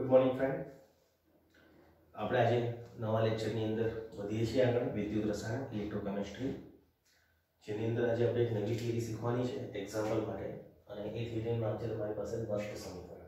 Good morning friend, આપણે આજે નવા લેક્ચરની અંદર વધીએ છીએ આગળ વિદ્યુત રસાયણ ઇલેક્ટ્રોકેમિસ્ટ્રી, જેની અંદર આજે આપણે એક નવી થિયરી શીખવાની છે એક્ઝામ્પલ માટે, અને એ થિયરીનું નામ છે તમારી પાસે નષ્ટ સમીકરણ.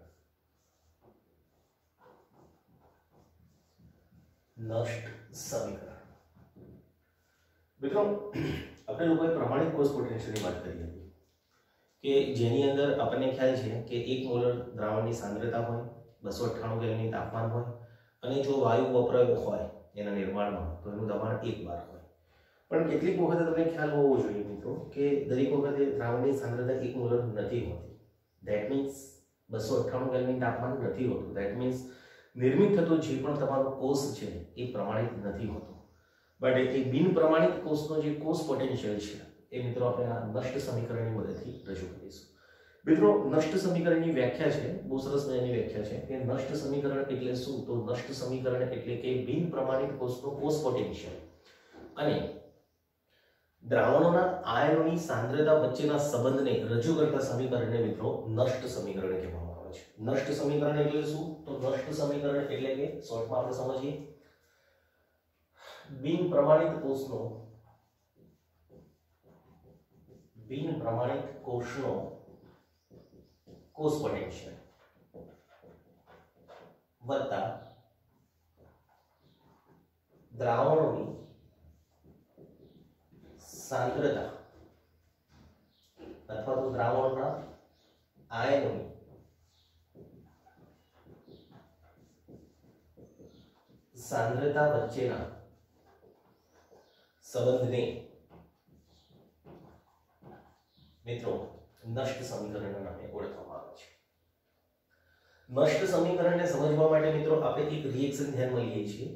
નષ્ટ સમીકરણ મિત્રો, આપણે લોકોએ પ્રમાણિત કોષ પોટેન્શિયલની વાત કરી હતી કે જેની અંદર આપણને ખ્યાલ છે કે 1 મોલર દ્રાવણની સાંદ્રતા હોય, 298 કેલ્વિન તાપમાન હોય, અને જો વાયુ વપરાયો હોય એના નિર્માણમાં તો એનું દબાણ 1 બાર હોય. પણ કેટલીક વખત તમને ખ્યાલ હોવો જોઈએ મિત્રો કે દરેક વખતે દ્રાવણની સાંદ્રતા 1 મોલર નથી હોતી. ધેટ મીન્સ 298 કેલ્વિન તાપમાન નથી હોતું. ધેટ મીન્સ નિર્મિત થતો જે પણ તમારો કોષ છે એ પ્રમાણિત નથી હોતો. બટ એ બિન પ્રમાણિત કોષનો જે કોષ પોટેન્શિયલ છે એ મિત્રો આપણે આ નષ્ટ સમીકરણની મદદથી રજૂ કરીશું. મિત્રો, નષ્ટ સમીકરણની વ્યાખ્યા છે, બહુ સરસ મજાની વ્યાખ્યા છે કે નષ્ટ સમીકરણ એટલે શું? તો નષ્ટ સમીકરણ એટલે કે બિન પ્રમાણિત કોષનો કોષ પોટેન્શિયલ અને દ્રાવણોના આયનોની સાંદ્રતા વચ્ચેના સંબંધને રજૂ કરતા સમીકરણને મિત્રો નષ્ટ સમીકરણ કહેવામાં આવે છે. નષ્ટ સમીકરણ એટલે શું? તો નષ્ટ સમીકરણ એટલે કે શોર્ટમાં આપણે સમજીએ, બિન પ્રમાણિત કોષનો કોષ પોટેન્શિયલ વત્તા દ્રાવણોની સાંદ્રતા અથવા તો દ્રાવણના આયનોની સાંદ્રતા વચ્ચેના સંબંધને મિત્રો નષ્ટ સમીકરણના નામે ઓળખવામાં આવે છે. નષ્ટ સમીકરણને સમજવા માટે મિત્રો આપણે એક રિએક્શન ધ્યાનમાં લઈએ છીએ,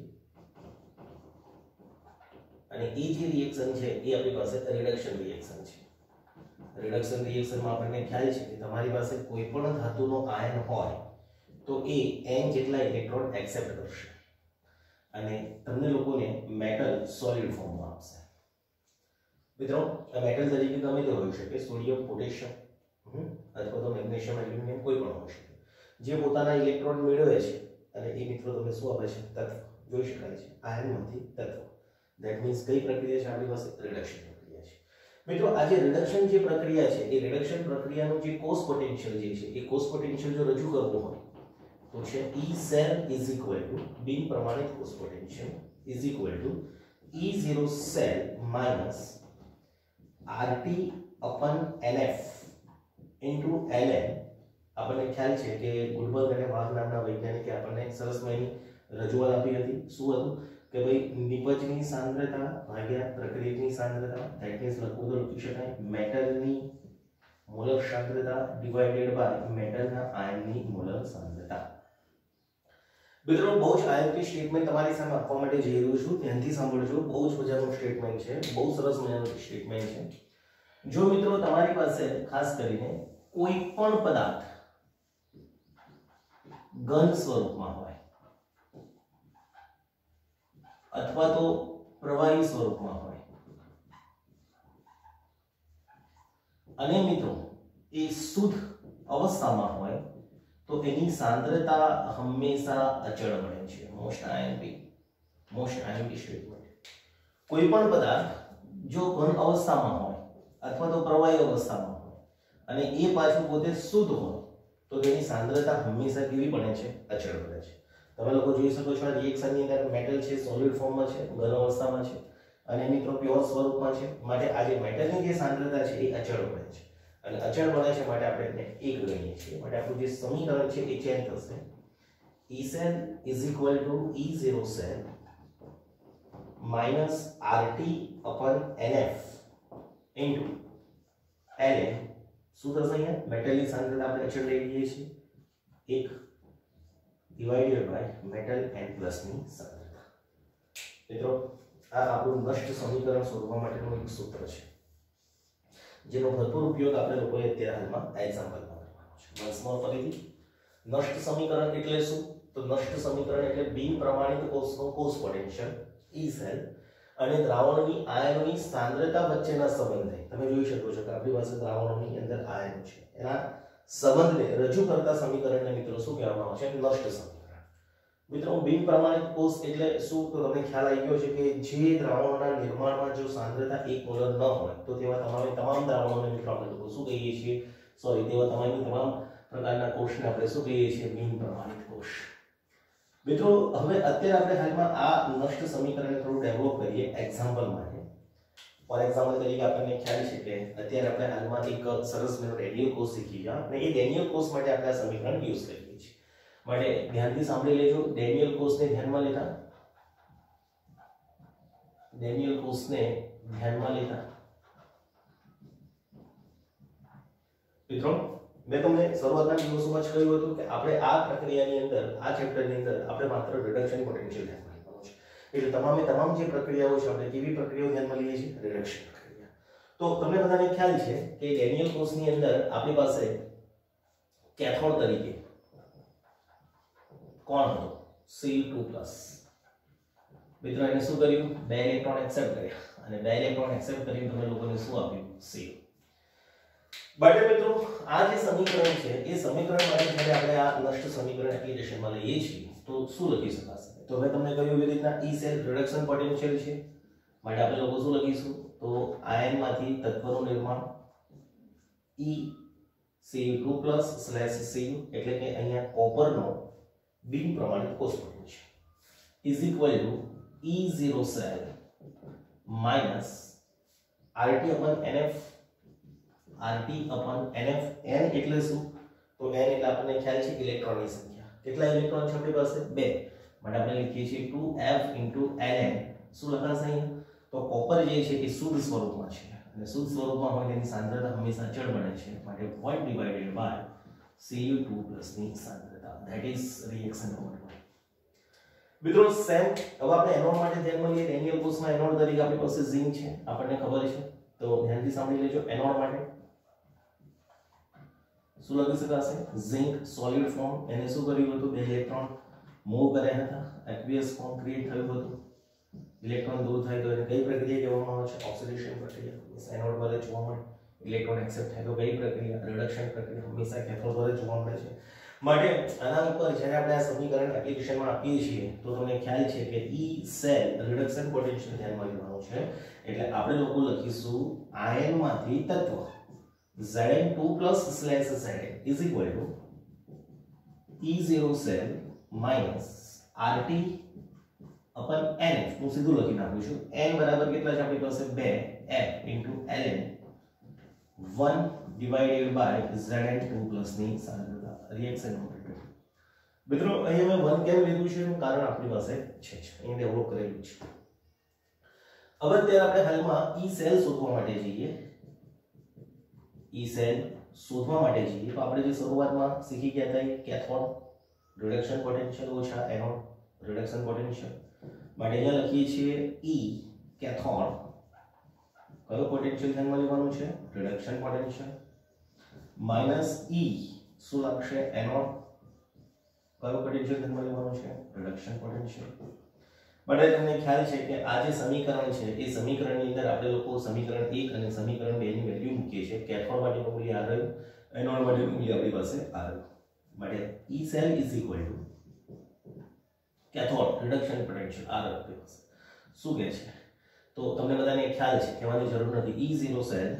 અને એ જે રિએક્શન છે એ આપણી પાસે રિડક્શન રિએક્શન છે. રિડક્શન રિએક્શનમાં આપણને ખ્યાલ છે કે તમારી પાસે કોઈ પણ ધાતુનો આયન હોય તો એ n જેટલા ઇલેક્ટ્રોન એક્સેપ્ટ કરશે અને તમને લોકોને મેટલ સોલિડ ફોર્મમાં આપશે. મિત્રો, આ મેટલ તરીકે ગમે તે હોઈ શકે, સોડિયમ, પોટેશિયમ અથવા તો મેગ્નેશિયમ, એલ્યુમિનિયમ કોઈ પણ હોઈ શકે, જે પોતાના ઇલેક્ટ્રોન મેળવે છે અને એ મિત્રો તમને શું આપે છે? તત્વ. જોઈ શકાય છે આયનમાંથી તત્વ. ધેટ મીન્સ કઈ પ્રક્રિયા છે આપણી પાસે? રિડક્શન પ્રક્રિયા છે. મિત્રો, આ જે રિડક્શન જે પ્રક્રિયા છે એ રિડક્શન પ્રક્રિયાનું જે કોષ પોટેન્શિયલ જે છે એ કોષ પોટેન્શિયલ જો રજૂ કરવું હોય તો છે E cell is equal to બિન પ્રમાણિત કોષ potential is equal to E0 cell minus RT upon NF into LN. આપણને ખ્યાલ છે કે ગુડબર્ગ અને વાઘ નામના વૈજ્ઞાનિકે આપણને સરસ મજાની રજૂઆત આપી હતી. શું હતું કે ભાઈ નિપજની સાંદ્રતા ભાગ્યા પ્રક્રિયકની સાંદ્રતા, ધેટ મીન્સ લખવું તો લખી શકાય મેટલની મોલર સાંદ્રતા ડિવાઇડેડ બાય મેટલના આયનની મોલર સાંદ્રતા. મિત્રો, બહુ જ આઈએમપી સ્ટેટમેન્ટ તમારી સામે આપવા માટે જઈ રહ્યો છું, ધ્યાનથી સાંભળજો. બહુ જ મજાનું સ્ટેટમેન્ટ છે, બહુ સરસ મજાનું સ્ટેટમેન્ટ છે. જો મિત્રો તમારી પાસે ખાસ કરીને કોઈ પણ પદાર્થ ઘન સ્વરૂપમાં હોય અથવા તો પ્રવાહી સ્વરૂપમાં હોય અને મિત્રો એ શુદ્ધ અવસ્થામાં હોય તો એની સાંદ્રતા હંમેશા અચળ બને છે. Most IMP statement. કોઈ પણ પદાર્થ જો ઘન અવસ્થામાં હોય અથવા તો પ્રવાહી અવસ્થામાં હોય અને એ પાછું પોતે શુદ્ધ હોય તો તેની સાંદ્રતા હંમેશા કેવી બને છે? અચળ બને છે. તમે લોકો જોઈ શકો છો આ રિએક્શનની અંદર મેટલ છે સોલિડ ફોર્મમાં છે, ઘન અવસ્થામાં છે, અને મિત્રો પ્યોર સ્વરૂપમાં છે. માટે આ જે મેટલની જે સાંદ્રતા છે એ અચળ બને છે, અને અચળ બને છે માટે આપણે એને 1 ગણીએ છીએ. માટે આપણું જે સમીકરણ છે એ ચેન્જ થશે. E cell is equal to E0 cell minus RT upon NF into Ln. શું થશે? અહીંયા મેટલની સાંદ્રતા આપણે અચળ લઈ લઈએ છીએ 1 divided by metal n plus ની સાંદ્રતા. મિત્રો, આ આપણું નષ્ટ સમીકરણ શોધવા માટેનું એક સૂત્ર છે જેનો ભરપૂર ઉપયોગ આપણે લોકોએ અત્યારે હાલમાં એક્ઝામ્પલમાં કરવાનો છે. વન્સ મોર ફરીથી, નષ્ટ સમીકરણ એટલે શું? તો નષ્ટ સમીકરણ એટલે બિન પ્રમાણિત કોષનો કોષ પોટેન્શિયલ E cell અને દ્રાવણની આયનોની સાંદ્રતા વચ્ચેના સંબંધને તમે જોઈ શકો છો કે આપણી પાસે દ્રાવણોની અંદર આયનો છે, એના સંબંધને રજૂ કરતા સમીકરણને મિત્રો શું કહેવામાં આવે છે? નષ્ટ સમીકરણ. મિત્રો બિન પ્રમાણિત કોષ એટલે શું? તો તમને ખ્યાલ આવી ગયો છે કે જે દ્રાવણોના નિર્માણમાં જો સાંદ્રતા 1 મોલર ન હોય તો તેવા તમામ દ્રાવણોને મિત્રો આપણે લોકો શું કહીએ છીએ? તેવા તમામ પ્રકારના કોષને આપણે શું કહીએ છીએ? બિન પ્રમાણિત કોષ. મિત્રો હવે અત્યારે આપણે હાલમાં આ નષ્ટ સમીકરણને થોડું ડેવલપ કરીએ એક્ઝામ્પલ માટે. ફોર એક્ઝામ્પલ તરીકે આપણને ખ્યાલ છે કે અત્યારે આપણે હાલમાં એક સરસ મજાનો રેડિયલ કોષ શીખી ગયા અને એ રેડિયલ કોષ માટે આપણે આ સમીકરણ યુઝ કરીએ છીએ. માટે ધ્યાનથી સાંભળી લેજો. ડેનિયલ કોષને ધ્યાનમાં લેતા મિત્રો મેં તમને શરૂઆતના દિવસોમાં જ કહ્યું હતું કે આપણે આ પ્રક્રિયાની અંદર આ ચેપ્ટરની અંદર આપણે માત્ર રિડક્શન પોટેન્શિયલ ધ્યાનમાં લેવાનું છે. એટલે તમામ જે પ્રક્રિયાઓ છે આપણે કેવી પ્રક્રિયાઓ ધ્યાનમાં લઈએ છીએ? રિડક્શન પ્રક્રિયા. તો તમને બધાને ખ્યાલ છે કે ડેનિયલ કોષની અંદર આપણી પાસે કેથોડ તરીકે કોણ હતો? Cu2+. મિત્રો એને શું કર્યું? 2 ઇલેક્ટ્રોન એક્સેપ્ટ કર્યા અને 2 ઇલેક્ટ્રોન એક્સેપ્ટ કરીને તમે લોકોને શું આપ્યું? Cu. માટે મિત્રો આ જે સમીકરણ છે એ સમીકરણ માટે જ્યારે આપણે આ નષ્ટ સમીકરણ એપ્લિકેશનમાં લઈએ છીએ તો શું લખી શકાશે? તો મેં તમને કહ્યું એવી રીતના E સેલ રિડક્શન પોટેન્શિયલ છે. માટે આપણે લોકો શું લખીશું? તો આયનમાંથી તત્વનું નિર્માણ ECU2+/Cu એટલે કે અહીંયા કોપરનો બિન પ્રમાણિત કોષ potential is equal to E0 cell minus RT/NF. RT/NF. n એટલે શું? તો n એટલે આપણને ખ્યાલ છે ઇલેક્ટ્રોનની સંખ્યા. કેટલા ઇલેક્ટ્રોન છે આપણી પાસે? 2. માટે આપણે લખીએ છીએ 2F * Ln. શું લખાશે અહીંયા? તો કોપર જે છે એ શુદ્ધ સ્વરૂપમાં છે અને શુદ્ધ સ્વરૂપમાં હોય તેની સાંદ્રતા હંમેશા અચળ બને છે. માટે 1 / Cu2+ ની સાંદ્રતા. That is reaction number 1. મિત્રો સેમ હવે આપણે એનોડ માટે ધ્યાનમાં લઈએ. રેડિયલ કોષમાં એનોડ તરીકે આપણી પાસે ઝિંક છે, આપણને ખબર છે. તો ધ્યાનથી સાંભળી લેજો. એનોડ માટે શું લખી શકાશે? Zinc solid form. એને શું કર્યું હતું? 2 ઇલેક્ટ્રોન મૂવ કર્યા હતા. એક્વિયસ ફોર્મ ક્રિએટ થયું હતું. ઇલેક્ટ્રોન દૂર થાય તો એને કઈ પ્રક્રિયા કહેવામાં આવે છે? ઓક્સિડેશન પ્રક્રિયા. એનોડ પર જોવા મળે. ઇલેક્ટ્રોન એક્સેપ્ટ થાય તો કઈ પ્રક્રિયા? રિડક્શન પ્રક્રિયા. હંમેશા કેથોડ પર જોવા મળે છે. માટે આના ઉપર જ્યારે આપણે આ સમીકરણ એપ્લિકેશનમાં આપીએ છીએ તો તમને ખ્યાલ છે કે E સેલ રિડક્શન પોટેન્શિયલ ધ્યાનમાં લેવાનું છે. એટલે આપણે લોકો લખીશું આયનમાંથી તત્વ Zn2+/Zn is equal to E0 cell minus RT/NF. હું સીધું લખી નાખું છું. n બરાબર કેટલા છે આપણી પાસે? 2F * Ln 1 / Zn2+ ની સાંદ્રતા. Reaction number 2. મિત્રો અહીંયા મેં 1 કેમ લીધું છે? એનું કારણ આપણી પાસે છે અહીં ડેવલપ કરેલું છે. હવે અત્યારે આપણે હાલમાં E સેલ શોધવા માટે જઈએ. E સેલ શોધવા માટે જઈએ તો આપણે જે શરૂઆતમાં શીખી ગયા હતા એ કેથોડ રિડક્શન પોટેન્શિયલ ઓછા એનોડ રિડક્શન પોટેન્શિયલ. માટે અહીંયા લખીએ છીએ E કેથોડ. કયો પોટેન્શિયલ ધ્યાનમાં લેવાનું છે? Reduction potential. માઈનસ E શું લાગશે? એનોડ. કયો પોટેન્શિયલ ધ્યાનમાં લેવાનું છે? Reduction potential. માટે તમને ખ્યાલ છે કે આ જે સમીકરણ છે એ સમીકરણની અંદર આપણે લોકો સમીકરણ 1 અને સમીકરણ 2 ની વેલ્યુ મૂકીએ છીએ. કેથોડ માટેનું મૂલ્ય આ રહ્યું, એનોડ માટેનું મૂલ્ય આપણી પાસે આ રહ્યું. માટે E cell is equal to cathode reduction potential આ રહ્યું આપણી પાસે. શું કહે છે? તો તમને બધાને ખ્યાલ છે, કહેવાની જરૂર નથી. E0 cell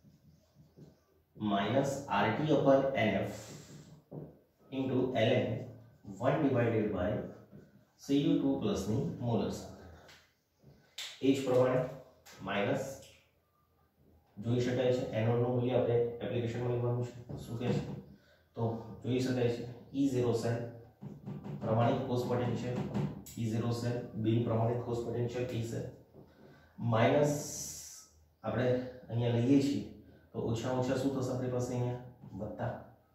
minus RT/NF into Ln 1 divided by Cu2+ ની મોલર સાંદ્રતા. એ જ પ્રમાણે માઈનસ જોઈ શકાય છે. એનોડ નું મૂલ્ય આપણે એપ્લિકેશનમાં લેવાનું છે. શું કહે છે? તો જોઈ શકાય છે E0 સેલ પ્રમાણિત કોષ પોટેન્શિયલ, E0 સેલ બિન પ્રમાણિત કોષ પોટેન્શિયલ E સેલ માઈનસ આપણે અહીંયા લઈએ છીએ તો ઓછા ઓછા શું થશે આપણી પાસે? અહીંયા વત્તા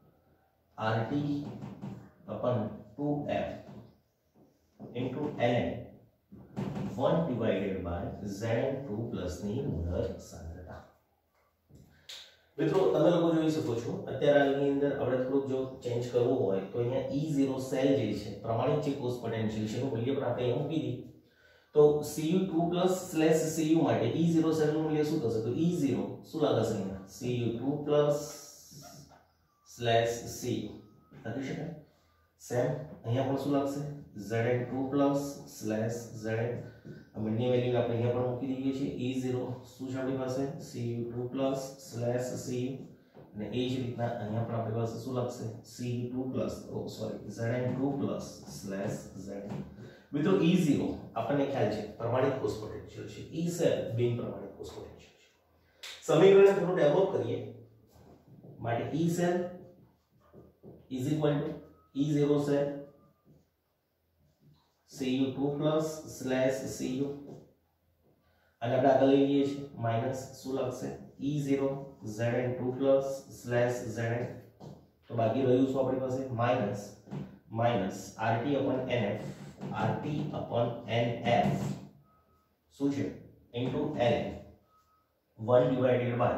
RT/2F into Ln 1 divided by Zn2+ ની મોલર સાંદ્રતા. મિત્રો તમે લોકો જોઈ શકો છો અત્યારે આની અંદર આપણે થોડુંક જો ચેન્જ કરવું હોય તો અહીંયા E0 સેલ જે છે પ્રમાણિત જે કોષ પોટેન્શિયલ છે એનું મૂલ્ય પણ આપણે અહીં મૂકી દીધું. તો Cu2+/Cu માટે E0 સેલ નું મૂલ્ય શું થશે? તો E0 શું લાગશે અહીંયા? Cu2+/Cu લખી શકાય. સેમ અહીંયા પણ શું લાગશે Zn2 સ્લેશ Zn આ બંને વેલ્યુ આપણે અહીંયા પણ મૂકી દઈએ છીએ E0 શું છે આપણી પાસે Cu2 સ્લેશ Cu અને એ જ રીતના અહીંયા પણ આપણી પાસે શું લાગશે Cu2 Zn2 સ્લેશ Zn મિત્રો E0 આપણને ખ્યાલ છે પ્રમાણિત કોષ પોટેન્શિયલ છે E સેલ બિન પ્રમાણિત કોષ પોટેન્શિયલ છે સમીકરણને થોડું ડેવલપ કરીએ માટે E cell is equal to E0 cell Cu2 slash Cu અને આપણે આગળ લઈ લઈએ છીએ માઈનસ શું લાગશે E0 Zn2 slash Zn તો બાકી રહ્યું શું આપણી પાસે માઈનસ RT upon NF શું છે into ln 1 divided by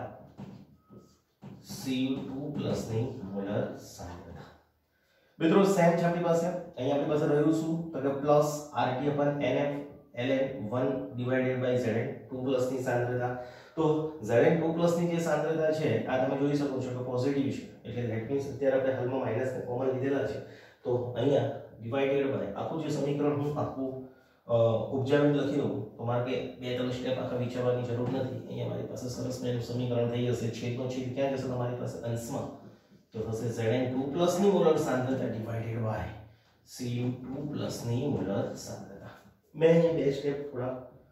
Cu2 ની મોલર સાંદ્રતા મિત્રો સેમ છે આપણી પાસે અહીંયા આપણી પાસે રહ્યું શું તો કે plus RT upon NF ln 1 divided by Zn2 ની સાંદ્રતા તો Zn2 ની જે સાંદ્રતા છે આ તમે જોઈ શકો છો કે પોઝિટિવ છે એટલે ધેટ મીન્સ અત્યારે આપણે હાલમાં માઈનસ ને કોમન લીધેલા છે તો અહીંયા ડિવાઇડેડ બાય આખું જે સમીકરણ હું આખું ઉપજાવીને લખી દઉં તો મારે કે બે ત્રણ સ્ટેપ આખા વિચારવાની જરૂર નથી અહીંયા મારી પાસે સરસ મેનું સમીકરણ થઈ જશે છેદનો છેદ ક્યાં જશે તમારી પાસે અંશમાં તો થશે Zn2 ની મોલર સાંદ્રતા ડિવાઇડેડ બાય Cu2 ની મોલર સાંદ્રતા મેં અહીં બે સ્ટેપ થોડા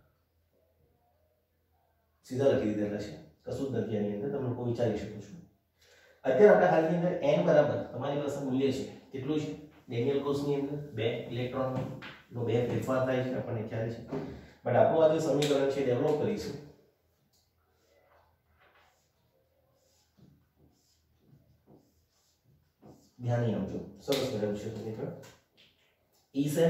સીધા લખી દીધેલા છે કશું જ નથી આની અંદર તમે લોકો વિચારી શકો છો અત્યારે આપણે હાલની અંદર n બરાબર તમારી પાસે મૂલ્ય છે કેટલું છે ડેનિયલ કોષની અંદર 2 ઇલેક્ટ્રોનનો 2 ફેરફાર થાય છે આપણને ખ્યાલ છે બટ આપણું આ જે સમીકરણ છે ડેવલપ કરીશું ધ્યાન આપજો સરસ મેળવ્યું છે મિત્રો E cell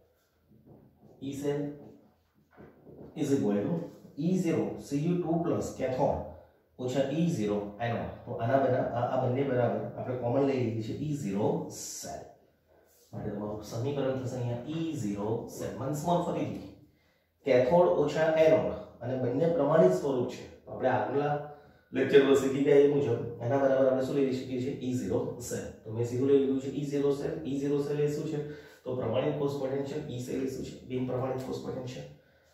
is equal to E0 Cu2 cathode ઓછા E0 anode તો આ બંને બરાબર આપણે કોમન લઈ લીધી છે E0 cell માટે તમારું સમીકરણ થશે અહીંયા E0 cell મનસ્મોલ ફરીથી કેથોડ ઓછા એનોડ અને બંને પ્રમાણિત સ્વરૂપ છે આપણે આગલા લેક્ચરમાં શીખી ગયા એ મુજબ એના બરાબર આપણે શું લઈ શકીએ છીએ E0 cell તો મેં સીધું લઈ લીધું છે E0 cell એ શું છે તો પ્રમાણિત કોષ પોટેન્શિયલ E cell એ શું છે બિન પ્રમાણિત કોષ potential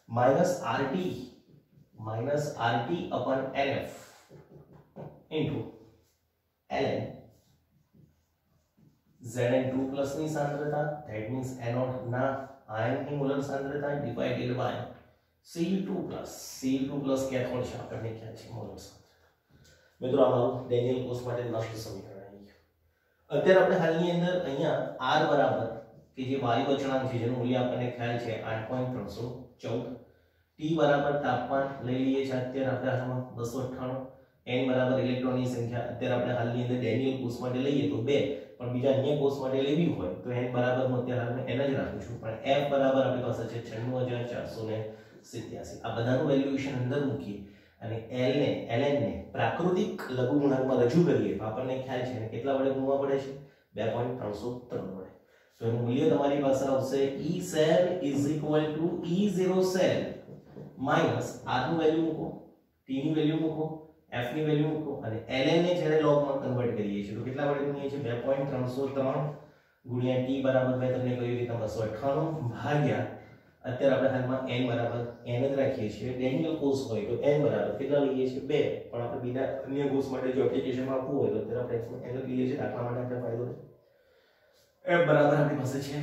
minus RT upon NF into ln Zn2 ની સાંદ્રતા that means anode ના આયન ની મોલર સાંદ્રતા divided by Cu2 cathode છે આપણને ખ્યાલ છે મોલર સાંદ્રતા મિત્રો આ મારું ડેનિયલ કોષ માટે નષ્ટ સમીકરણ આવી ગયું અત્યારે આપણે હાલની અંદર અહીંયા R બરાબર કે જે વાયુ અચળાંક છે જેનું મૂલ્ય આપણને ખ્યાલ છે 8.314 T બરાબર તાપમાન લઈ લઈએ છીએ અત્યારે આપણે હાલમાં 298 n બરાબર ઇલેક્ટ્રોનની સંખ્યા અત્યારે આપણે હાલની અંદર ડેનિયલ કોષ માટે લઈએ તો 2 પણ બીજા અન્ય કોષ માટે લેવી હોય તો n બરાબર હું અત્યારે હાલમાં n જ રાખું છું પણ f બરાબર આપણી પાસે છે 96487 આ બધાનું વેલ્યુએશન અંદર મૂકી અને ln ને પ્રાકૃતિક લઘુગુણાંકમાં રજૂ કરીએ તો આપણને ખ્યાલ છે કેટલા વડે ગુણવા પડે છે 2.303 વડે તો એનું મૂલ્ય તમારી પાસે આવશે E cell is equal to E0 cell minus R નું વેલ્યુ મૂકો T ની વેલ્યુ મૂકો F ની વેલ્યુ મૂકો અને ln ને જ્યારે log માં કન્વર્ટ કરીએ છીએ તો કેટલા વડે ગુણીએ છીએ 2.303 ગુણ્યા T બરાબર મેં તમને કહ્યું કે 298 ભાગ્યા અત્યારે આપણે હાલમાં n બરાબર n જ રાખીએ છીએ ડેનિયલ કોષ હોય તો n બરાબર કેટલા લઈએ છીએ 2 પણ આપણે બીજા અન્ય કોષ માટે જો એપ્લિકેશનમાં આપવું હોય તો અત્યારે આપણે n લઈએ છીએ દાખલા માટે આપણે ફાયદો છે f બરાબર આપણી પાસે છે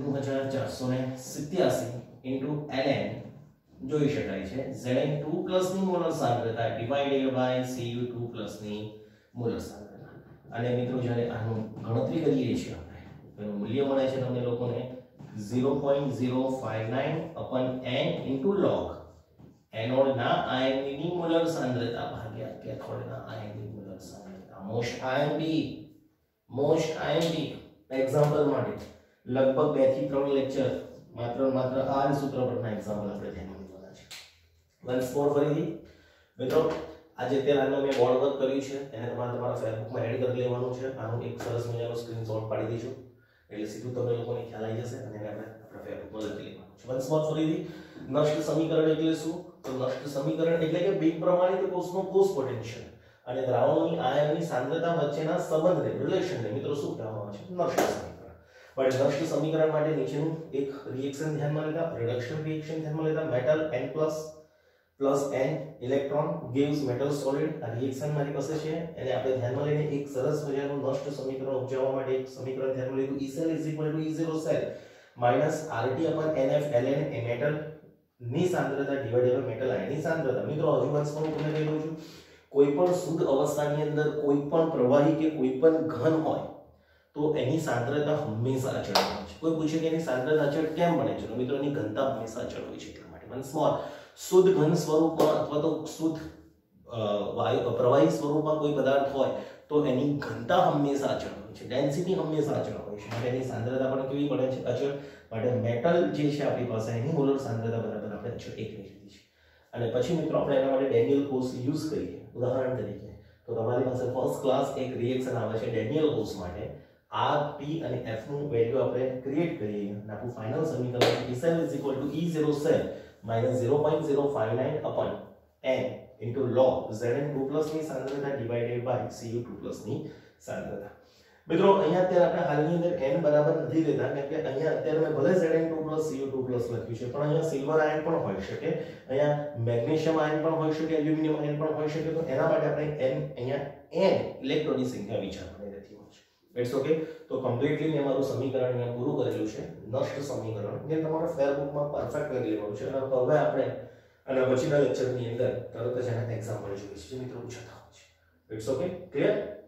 96487 ln જોઈ શકાય છે Zn2 ની મોલર સાંદ્રતા ડિવાઇડેડ બાય Cu2 ની મોલર સાંદ્રતા અને મિત્રો જ્યારે આનું ગણતરી કરીએ છીએ આપણે તો એનું મૂલ્ય મળે છે તમને લોકોને 0.059 n log એનોડ ના આયનની મોલર સાંદ્રતા ભાગ્યા કેથોડ ના આયનની મોલર સાંદ્રતા મોસ્ટ IMP એક્ઝામ્પલ માટે લગભગ 2 થી 3 લેક્ચર માત્ર આ સૂત્ર પરના એક્ઝામ્પલ આપણે ધ્યાનમાં લેવાના છે વન્સ મોર ફરીથી મિત્રો આજે અત્યારે મેં બોર્ડ વર્ક કર્યું છે એને તમારા ફેસબુકમાં એડ કરી લેવાનું છે આનું એક સરસ મજાનો સ્ક્રીનશોટ પાડી દેજો એટલે સીધું તમને લોકોને ખ્યાલ આવી જશે અને એને આપણે આપણા ફેસબુકમાં લખી લેવાનું છે વન્સ મોર ફરીથી નષ્ટ સમીકરણ એટલે શું તો નષ્ટ સમીકરણ એટલે કે બિન પ્રમાણિત કોષનો કોષ પોટેન્શિયલ અને દ્રાવણોની આયનની સાંદ્રતા વચ્ચેના સંબંધને રિલેશનને મિત્રો શું કહેવામાં આવે છે નષ્ટ સમીકરણ બટ નષ્ટ સમીકરણ માટે નીચેનું એક રિએક્શન ધ્યાનમાં લેતા, રિડક્શન રિએક્શન ધ્યાનમાં લેતા. Metal N+ plus n electron gives metal solid. આ રિએક્શન મારી પાસે છે એને આપણે ધ્યાનમાં લઈને એક સરસ મજાનું નષ્ટ સમીકરણ ઉપજાવવા માટે એક સમીકરણ ધ્યાનમાં લીધું. E cell is equal to E0 cell minus RT/NF ln એ મેટલ ની સાંદ્રતા ડિવાઇડેડ બાય મેટલ આયન ની સાંદ્રતા. મિત્રો હજુ વંશ હું તમને કહી દઉં છું, કોઈ પણ શુદ્ધ અવસ્થાની અંદર કોઈ પણ પ્રવાહી કે કોઈ પણ ઘન હોય તો એની સાંદ્રતા હંમેશા અચળ હોય છે. કોઈ પૂછે કે એની સાંદ્રતા અચળ કેમ બને છે? તો મિત્રો એની ઘનતા હંમેશા અચળ હોય છે એટલા માટે. વન્સ મોર, શુદ્ધ ઘન સ્વરૂપમાં અથવા તો શુદ્ધ પ્રવાહી સ્વરૂપમાં કોઈ પદાર્થ હોય તો એની ઘનતા હંમેશા અચળ હોય છે, ડેન્સિટી હંમેશા અચળ હોય છે, માટે એની સાંદ્રતા પણ કેવી બને છે? અચળ. માટે મેટલ જે છે આપણી પાસે એની મોલર સાંદ્રતા બરાબર આપણે અચળ 1 લીધી છે. અને પછી મિત્રો આપણે એના માટે ડેનિયલ કોર્સ યુઝ કરીએ. ઉદાહરણ તરીકે તો તમારી પાસે ફર્સ્ટ ક્લાસ એક રિએક્શન આવે છે ડેનિયલ કોર્સ માટે. R, P અને F નું વેલ્યુ આપણે ક્રિએટ કરીએ અને આપણું ફાઇનલ સમીકરણ E cell is equal to E0 cell minus 0.059 upon n into log Zn2+ ની સાંદ્રતા divided by Cu2+ ની સાંદ્રતા. મિત્રો અહીંયા અત્યારે આપણે હાલની અંદર n બરાબર નથી લેતા કેમ કે અહીંયા અત્યારે મેં ભલે Zn2+ Cu2+ લખ્યું છે પણ અહીંયા સિલ્વર આયન પણ હોઈ શકે, અહીંયા મેગ્નેશિયમ આયન પણ હોઈ શકે, એલ્યુમિનિયમ આયન પણ હોઈ શકે. તો એના માટે આપણે n અહીંયા n ઇલેક્ટ્રોનની સંખ્યા વિચારવાની રહેતી હોય છે. It's okay. તો કમ્પ્લીટલી મેં મારું સમીકરણ અહીંયા પૂરું કરેલું છે, નષ્ટ સમીકરણ જે તમારે ફેર બુકમાં પરફેક્ટ કરી લેવાનું છે. અને હવે આપણે અને પછીના લેક્ચરની અંદર તરત જ એના એક્ઝામ્પલ જોઈએ છે જે મિત્રો પૂછાતા હોય છે. It's okay, clear?